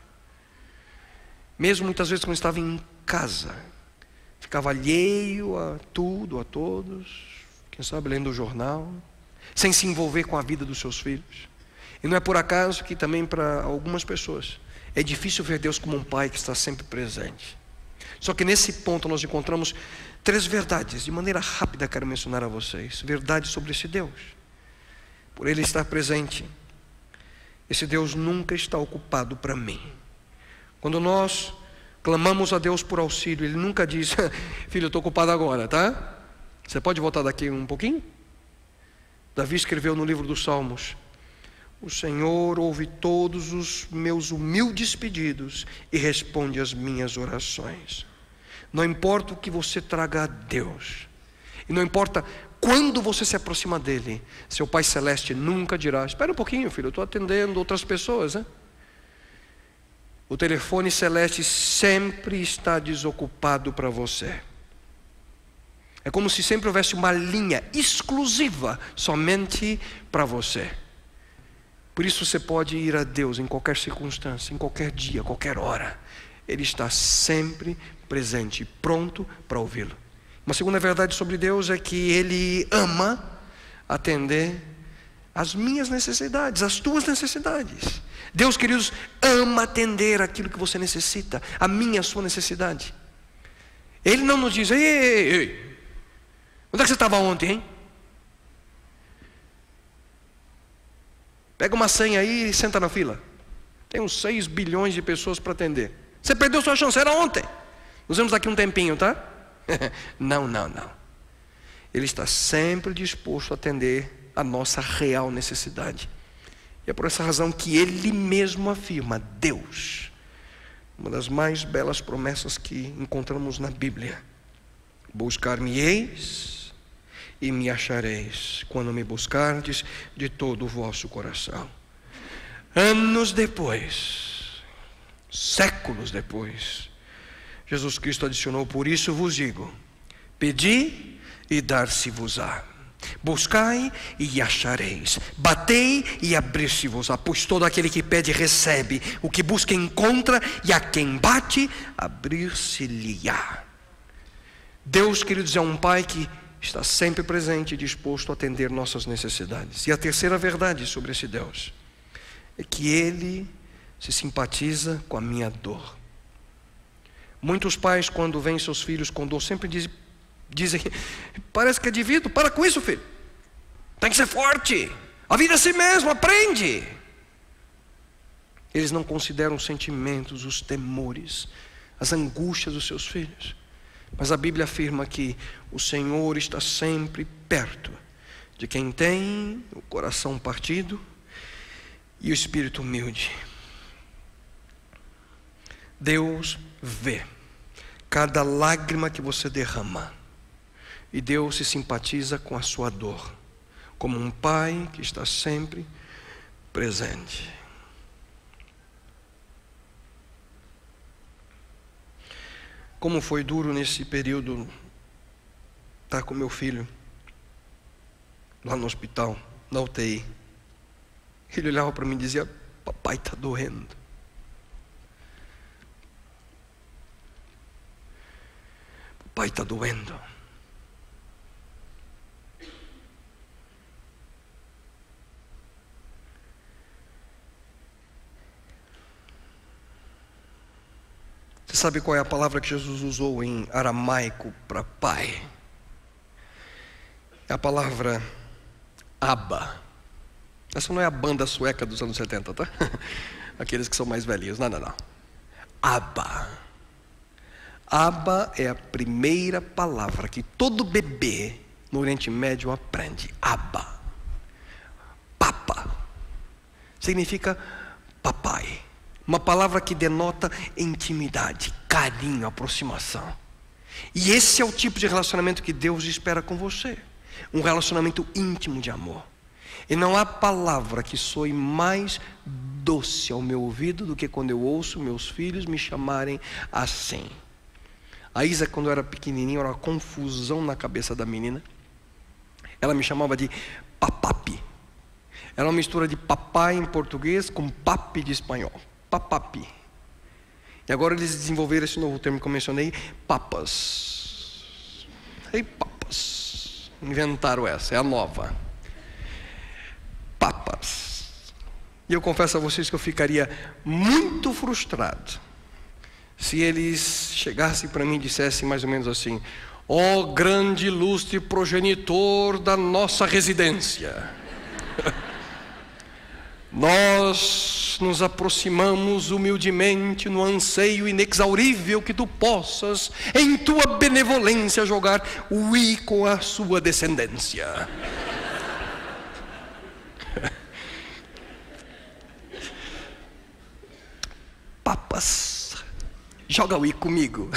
Speaker 4: Mesmo muitas vezes quando estava em casa, ficava alheio a tudo, a todos, quem sabe lendo o jornal, sem se envolver com a vida dos seus filhos. E não é por acaso que também para algumas pessoas é difícil ver Deus como um pai que está sempre presente. Só que nesse ponto nós encontramos 3 verdades, de maneira rápida quero mencionar a vocês. Verdades sobre esse Deus. Por Ele estar presente, esse Deus nunca está ocupado para mim. Quando nós clamamos a Deus por auxílio, Ele nunca diz: filho, eu estou ocupado agora, tá? Você pode voltar daqui um pouquinho? Davi escreveu no livro dos Salmos: o Senhor ouve todos os meus humildes pedidos e responde às minhas orações. Não importa o que você traga a Deus, e não importa quando você se aproxima dEle, seu Pai Celeste nunca dirá: espera um pouquinho, filho, eu estou atendendo outras pessoas, né? O telefone celeste sempre está desocupado para você. É como se sempre houvesse uma linha exclusiva somente para você. Por isso você pode ir a Deus em qualquer circunstância, em qualquer dia, qualquer hora. Ele está sempre presente, pronto para ouvi-lo. Uma segunda verdade sobre Deus é que Ele ama atender as minhas necessidades, as tuas necessidades. Deus, queridos, ama atender aquilo que você necessita, a minha, a sua necessidade. Ele não nos diz: ei, onde é que você estava ontem, hein? Pega uma senha aí e senta na fila. Tem uns 6 bilhões de pessoas para atender. Você perdeu sua chance, era ontem. Nos vemos daqui um tempinho, tá? Não. Ele está sempre disposto a atender a nossa real necessidade. E é por essa razão que Ele mesmo afirma: Deus, uma das mais belas promessas que encontramos na Bíblia: buscar-me-eis e me achareis, quando me buscardes de todo o vosso coração. Anos depois, séculos depois, Jesus Cristo adicionou: por isso vos digo, pedi e dar-se-vos-á. Buscai e achareis, batei e abrir-se-vos-á, pois todo aquele que pede recebe, o que busca encontra, e a quem bate abrir-se-lhe-á. Deus, queridos, é um Pai que está sempre presente e disposto a atender nossas necessidades. E a terceira verdade sobre esse Deus é que Ele se simpatiza com a minha dor. Muitos pais, quando veem seus filhos com dor, sempre dizem: parece que é devido, para com isso, filho, tem que ser forte, a vida é assim mesmo, aprende. Eles não consideram os sentimentos, os temores, as angústias dos seus filhos. Mas a Bíblia afirma que o Senhor está sempre perto de quem tem o coração partido e o espírito humilde. Deus vê cada lágrima que você derrama, e Deus se simpatiza com a sua dor, como um pai que está sempre presente. Como foi duro nesse período estar com meu filho lá no hospital, na UTI. Ele olhava para mim e dizia: papai, está doendo. Papai, está doendo. Você sabe qual é a palavra que Jesus usou em aramaico para pai? É a palavra Abba. Essa não é a banda sueca dos anos 70, tá? Aqueles que são mais velhinhos. Não. Abba. Abba é a primeira palavra que todo bebê no Oriente Médio aprende. Abba. Papa. Significa papai. Uma palavra que denota intimidade, carinho, aproximação. E esse é o tipo de relacionamento que Deus espera com você. Um relacionamento íntimo de amor. E não há palavra que soe mais doce ao meu ouvido do que quando eu ouço meus filhos me chamarem assim. A Isa, quando eu era pequenininho, era uma confusão na cabeça da menina. Ela me chamava de papapi. Era uma mistura de papai em português com papi de espanhol. Papapi. E agora eles desenvolveram esse novo termo que eu mencionei, papas. Ei, papas. Inventaram essa, é a nova. Papas. E eu confesso a vocês que eu ficaria muito frustrado se eles chegassem para mim e dissessem mais ou menos assim: ó grande ilustre progenitor da nossa residência, nós nos aproximamos humildemente no anseio inexaurível que tu possas, em tua benevolência, jogar o i com a sua descendência. Papas, joga o i comigo.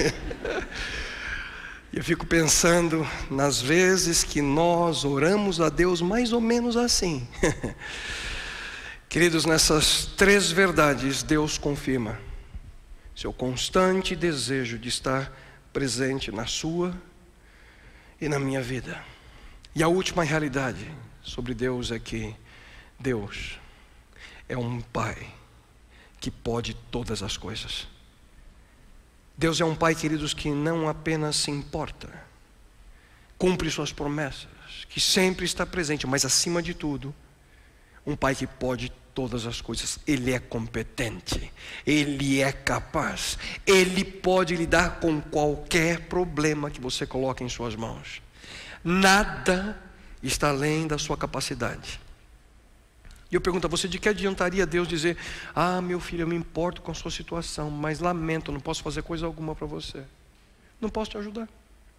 Speaker 4: Eu fico pensando nas vezes que nós oramos a Deus mais ou menos assim. Queridos, nessas três verdades, Deus confirma seu constante desejo de estar presente na sua e na minha vida. E a última realidade sobre Deus é que Deus é um Pai que pode todas as coisas. Deus é um Pai, queridos, que não apenas se importa, cumpre suas promessas, que sempre está presente, mas acima de tudo, um Pai que pode todas as coisas. Ele é competente, Ele é capaz, Ele pode lidar com qualquer problema que você coloque em suas mãos. Nada está além da sua capacidade. E eu pergunto a você: de que adiantaria Deus dizer: ah, meu filho, eu me importo com a sua situação, mas lamento, não posso fazer coisa alguma para você, não posso te ajudar?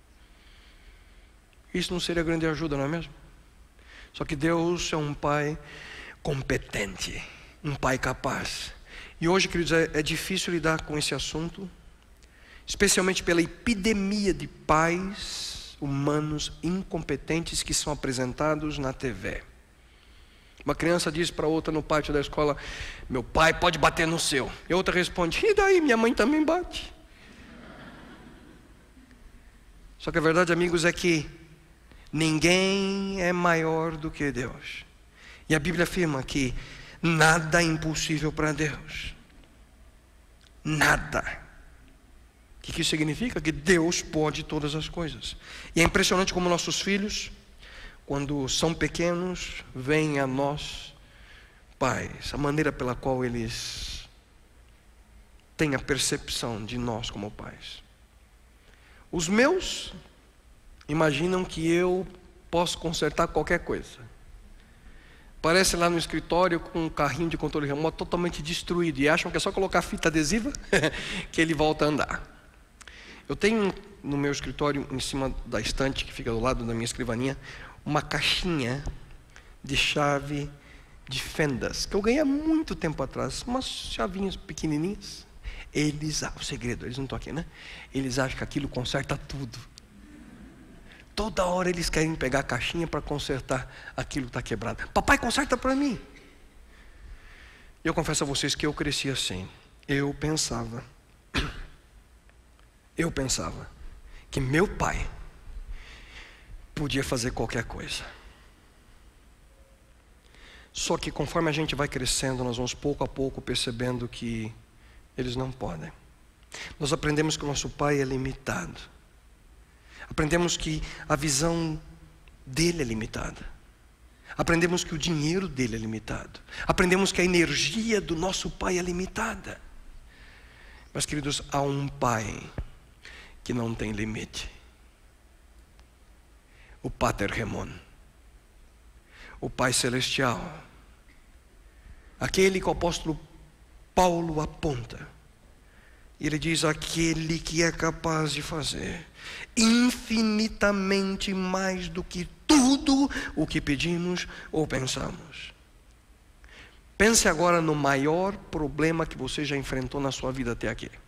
Speaker 4: Isso não seria grande ajuda, não é mesmo? Só que Deus é um Pai competente, um Pai capaz. E hoje, queridos, é difícil lidar com esse assunto, especialmente pela epidemia de pais humanos incompetentes que são apresentados na TV. Uma criança diz para outra no pátio da escola: meu pai pode bater no seu. E a outra responde: e daí, minha mãe também bate. Só que a verdade, amigos, é que ninguém é maior do que Deus. E a Bíblia afirma que nada é impossível para Deus. Nada. O que isso significa? Que Deus pode todas as coisas. E é impressionante como nossos filhos, quando são pequenos, vêm a nós, pais, a maneira pela qual eles têm a percepção de nós como pais. Os meus imaginam que eu posso consertar qualquer coisa. Parece lá no escritório com um carrinho de controle remoto totalmente destruído, e acham que é só colocar fita adesiva que ele volta a andar. Eu tenho no meu escritório, em cima da estante que fica do lado da minha escrivaninha, uma caixinha de chave de fendas, que eu ganhei há muito tempo atrás, umas chavinhas pequenininhas. O segredo, eles não estão aqui, né? Eles acham que aquilo conserta tudo. Toda hora eles querem pegar a caixinha para consertar aquilo que está quebrado. Papai, conserta para mim. Eu confesso a vocês que eu cresci assim. Eu pensava que meu pai podia fazer qualquer coisa. Só que conforme a gente vai crescendo, nós vamos pouco a pouco percebendo que eles não podem. Nós aprendemos que o nosso pai é limitado. Aprendemos que a visão dele é limitada. Aprendemos que o dinheiro dele é limitado. Aprendemos que a energia do nosso pai é limitada. Mas, queridos, há um pai que não tem limite. O Pater Remon. O Pai Celestial. Aquele que o apóstolo Paulo aponta. E ele diz: aquele que é capaz de fazer infinitamente mais do que tudo o que pedimos ou pensamos. Pense agora no maior problema que você já enfrentou na sua vida até aqui.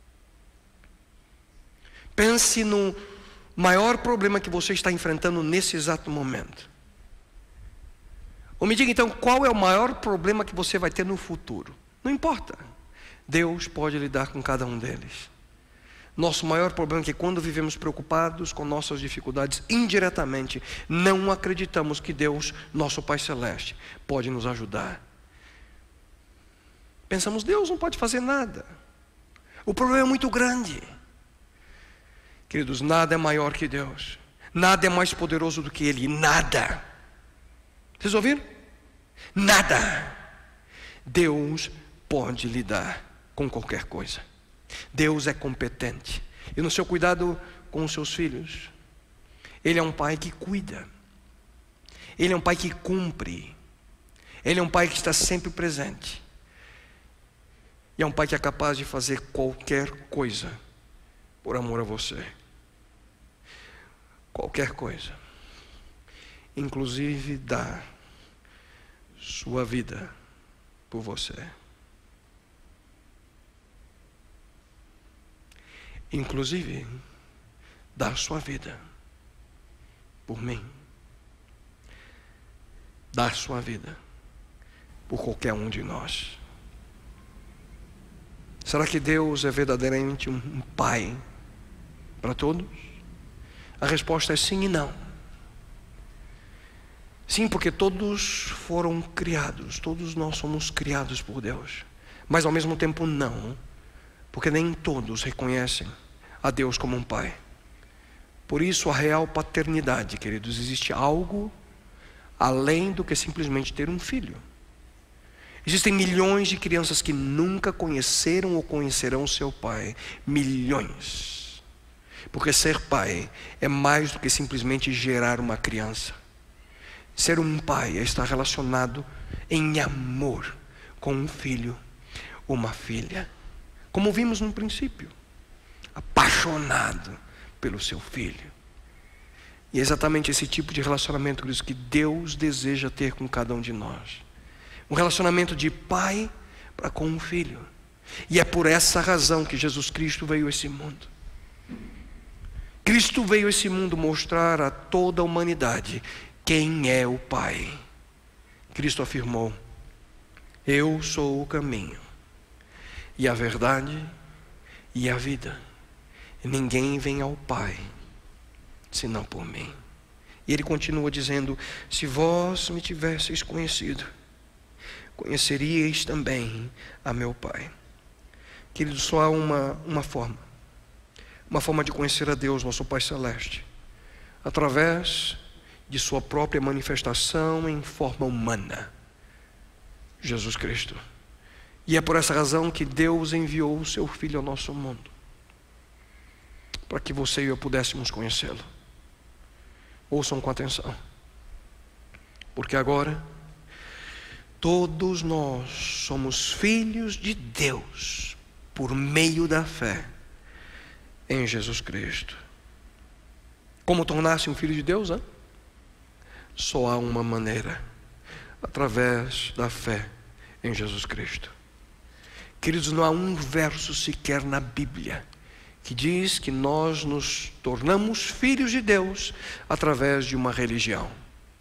Speaker 4: Pense no maior problema que você está enfrentando nesse exato momento. Ou me diga então, qual é o maior problema que você vai ter no futuro? Não importa. Deus pode lidar com cada um deles. Nosso maior problema é que quando vivemos preocupados com nossas dificuldades, indiretamente, não acreditamos que Deus, nosso Pai Celeste, pode nos ajudar. Pensamos, Deus não pode fazer nada. O problema é muito grande. Queridos, nada é maior que Deus. Nada é mais poderoso do que Ele. Nada. Vocês ouviram? Nada. Deus pode lidar com qualquer coisa. Deus é competente. E no seu cuidado com os seus filhos, Ele é um pai que cuida. Ele é um pai que cumpre. Ele é um pai que está sempre presente. E é um pai que é capaz de fazer qualquer coisa por amor a você. Qualquer coisa. Inclusive dar sua vida por você. Inclusive dar sua vida por mim. Dar sua vida por qualquer um de nós. Será que Deus é verdadeiramente um pai para todos? A resposta é sim e não. Sim, porque todos foram criados, todos nós somos criados por Deus. Mas ao mesmo tempo não, porque nem todos reconhecem a Deus como um pai. Por isso a real paternidade, queridos, existe algo além do que simplesmente ter um filho. Existem milhões de crianças que nunca conheceram ou conhecerão seu pai. Milhões. Porque ser pai é mais do que simplesmente gerar uma criança. Ser um pai é estar relacionado em amor com um filho, uma filha. Como vimos no princípio. Apaixonado pelo seu filho. E é exatamente esse tipo de relacionamento que Deus deseja ter com cada um de nós. Um relacionamento de pai para com um filho. E é por essa razão que Jesus Cristo veio a esse mundo. Cristo veio a esse mundo mostrar a toda a humanidade quem é o Pai. Cristo afirmou: eu sou o caminho e a verdade e a vida. E ninguém vem ao Pai senão por mim. E ele continua dizendo: se vós me tivesseis conhecido, conheceríeis também a meu Pai. Queridos, só há uma forma de conhecer a Deus, nosso Pai Celeste, através de sua própria manifestação em forma humana, Jesus Cristo. E é por essa razão que Deus enviou o seu Filho ao nosso mundo, para que você e eu pudéssemos conhecê-lo. Ouçam com atenção, porque agora todos nós somos filhos de Deus por meio da fé em Jesus Cristo. Como tornar-se um filho de Deus? Só há uma maneira: através da fé em Jesus Cristo. Queridos, não há um verso sequer na Bíblia que diz que nós nos tornamos filhos de Deus através de uma religião.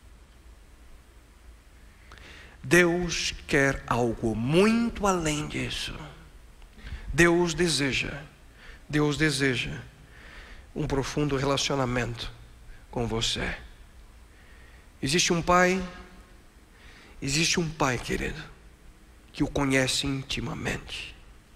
Speaker 4: Deus quer algo muito além disso. Deus deseja um profundo relacionamento com você. Existe um pai, querido, que o conhece intimamente.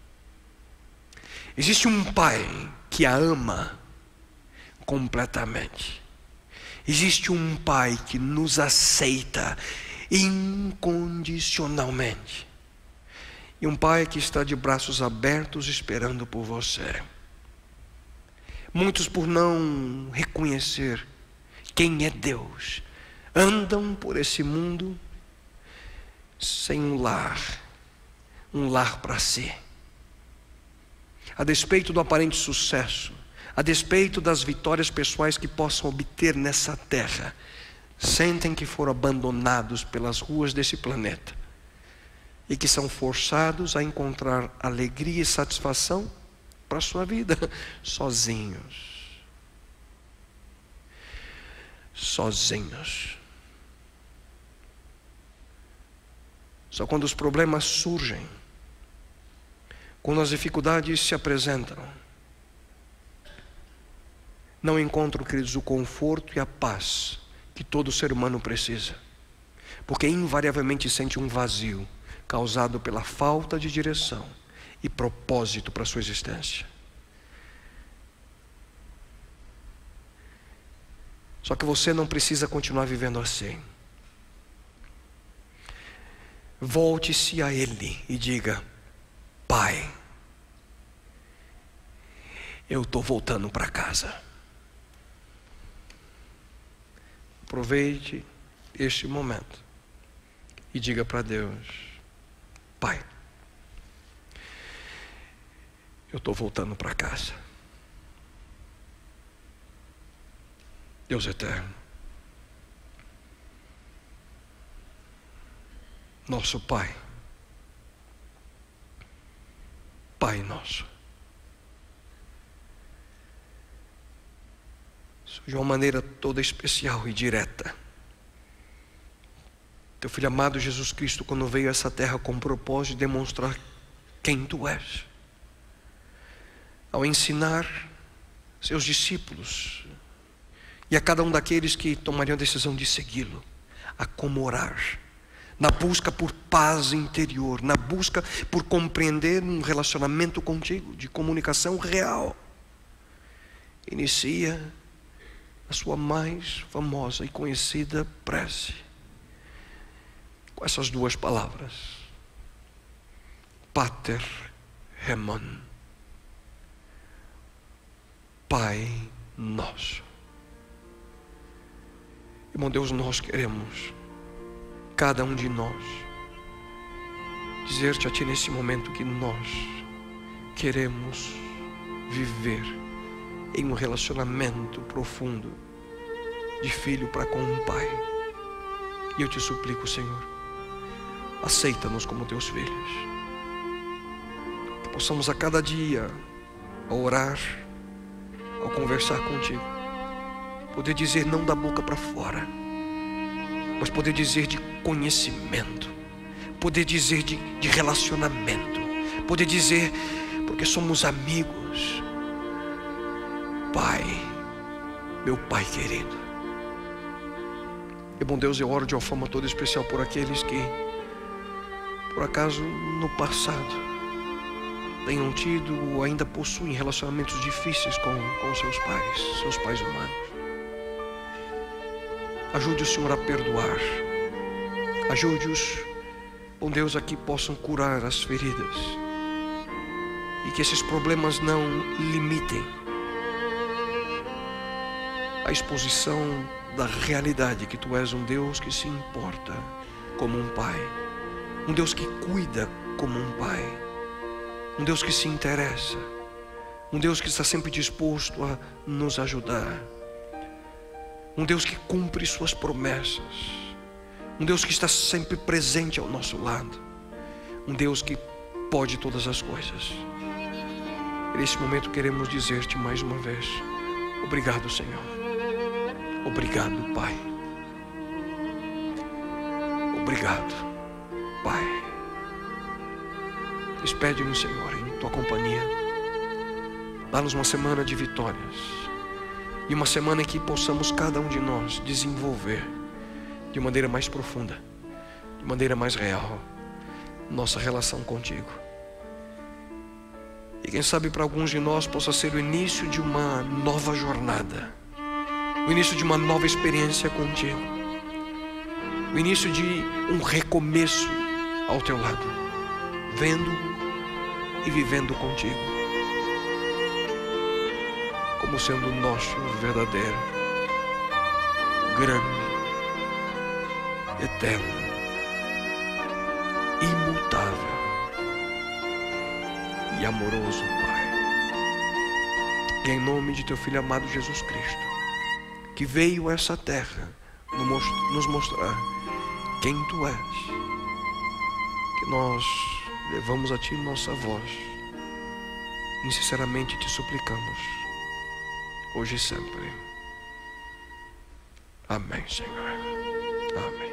Speaker 4: Existe um pai que a ama completamente. Existe um pai que nos aceita incondicionalmente. E um pai que está de braços abertos esperando por você. Muitos, por não reconhecer quem é Deus, andam por esse mundo sem um lar para si. A despeito do aparente sucesso, a despeito das vitórias pessoais que possam obter nessa terra, sentem que foram abandonados pelas ruas desse planeta e que são forçados a encontrar alegria e satisfação para a sua vida sozinhos. Só quando os problemas surgem, quando as dificuldades se apresentam, não encontram, queridos, o conforto e a paz que todo ser humano precisa, porque invariavelmente sente um vazio causado pela falta de direção e propósito para a sua existência. Só que você não precisa continuar vivendo assim. Volte-se a Ele e diga: Pai, eu estou voltando para casa. Aproveite este momento e diga para Deus: Pai, eu estou voltando para casa. Deus eterno, nosso Pai, Pai nosso, de uma maneira toda especial e direta, Teu Filho amado Jesus Cristo, quando veio a essa terra com o propósito de demonstrar quem Tu és, ao ensinar seus discípulos e a cada um daqueles que tomariam a decisão de segui-lo, a como orar, na busca por paz interior, na busca por compreender um relacionamento contigo, de comunicação real, inicia a sua mais famosa e conhecida prece com essas duas palavras: Pater Remon, Pai nosso. Irmão Deus, nós queremos, cada um de nós, dizer-te a Ti nesse momento que nós queremos viver em um relacionamento profundo de filho para com um pai. E eu te suplico, Senhor, aceita-nos como teus filhos, que possamos a cada dia, ao orar, ao conversar contigo, poder dizer não da boca para fora, mas poder dizer de conhecimento, poder dizer de relacionamento, poder dizer porque somos amigos. Pai, meu Pai querido. E bom Deus, eu oro de uma forma toda especial por aqueles que, por acaso, no passado tenham tido ou ainda possuem relacionamentos difíceis com seus pais humanos. Ajude o Senhor a perdoar. Ajude-os, bom Deus, a que possam curar as feridas e que esses problemas não limitem a exposição da realidade que Tu és um Deus que se importa como um pai, um Deus que cuida como um pai, um Deus que se interessa Um Deus que está sempre disposto a nos ajudar. Um Deus que cumpre suas promessas. Um Deus que está sempre presente ao nosso lado. Um Deus que pode todas as coisas. Nesse momento queremos dizer-te mais uma vez: obrigado, Senhor. Obrigado, Pai. Obrigado, Pai. Despede-nos, Senhor, em tua companhia. Dá-nos uma semana de vitórias. E uma semana em que possamos cada um de nós desenvolver de maneira mais profunda, de maneira mais real, nossa relação contigo. E quem sabe para alguns de nós possa ser o início de uma nova jornada, o início de uma nova experiência contigo, o início de um recomeço ao teu lado, vendo e vivendo contigo, como sendo o nosso verdadeiro, grande, eterno, imutável e amoroso Pai. E em nome de teu Filho amado Jesus Cristo, que veio a essa terra nos mostrar quem tu és, que nós levamos a ti nossa voz e sinceramente te suplicamos, hoje e sempre. Amém, Senhor. Amém.